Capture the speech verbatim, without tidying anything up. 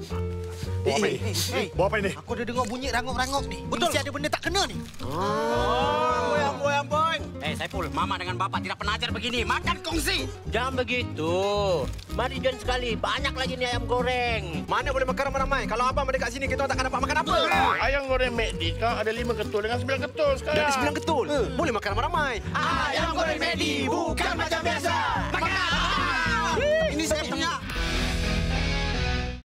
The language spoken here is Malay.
Bawa apa Eh, ini? eh, eh. Bawa apa ini? Aku dah dengar bunyi rangup-rangup ni. Betul. Mesti ada benda tak kena ni. Oh, amboi, amboi. Eh, Saiful, Mama dengan Bapak tidak pernah ajar begini. Makan kongsi. Jangan begitu. Mari join sekali. Banyak lagi nih ayam goreng. Mana boleh makan ramai-ramai. Kalau abang mendekat sini, kita takkan dapat makan apa. Ayam goreng McD kau ada lima ketul dengan sembilan ketul sekarang. Jadi sembilan ketul. Boleh makan ramai-ramai. Ayam goreng Medi bukan macam biasa. Makan